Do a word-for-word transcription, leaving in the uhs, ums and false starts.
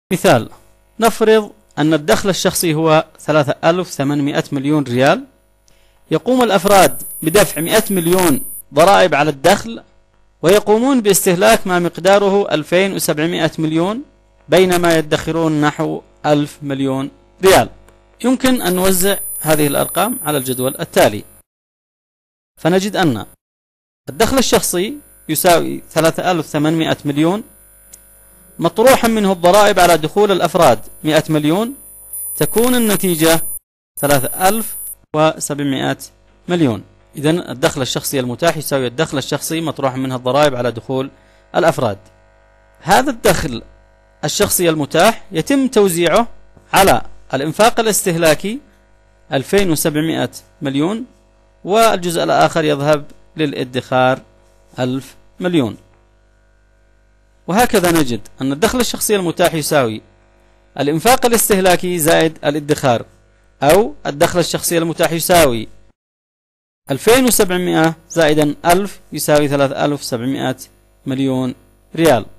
مثال: نفرض أن الدخل الشخصي هو ثلاثة آلاف وثمانمئة مليون ريال. يقوم الأفراد بدفع مئة مليون ضرائب على الدخل، ويقومون باستهلاك ما مقداره ألفين وسبعمئة مليون، بينما يدخرون نحو ألف مليون ريال. يمكن أن نوزع هذه الأرقام على الجدول التالي، فنجد أن الدخل الشخصي يساوي ثلاثة آلاف وثمانمئة مليون، مطروحا منه الضرائب على دخول الأفراد مئة مليون، تكون النتيجة ثلاثة آلاف وسبعمئة مليون. إذن الدخل الشخصي المتاح يساوي الدخل الشخصي مطروحا منه الضرائب على دخول الأفراد. هذا الدخل الشخصي المتاح يتم توزيعه على الإنفاق الاستهلاكي ألفين وسبعمئة مليون، والجزء الآخر يذهب للادخار ألف مليون. وهكذا نجد أن الدخل الشخصي المتاح يساوي الإنفاق الاستهلاكي زائد الادخار، أو الدخل الشخصي المتاح يساوي ألفين وسبعمئة زائدا ألف يساوي ثلاثة آلاف وسبعمئة مليون ريال.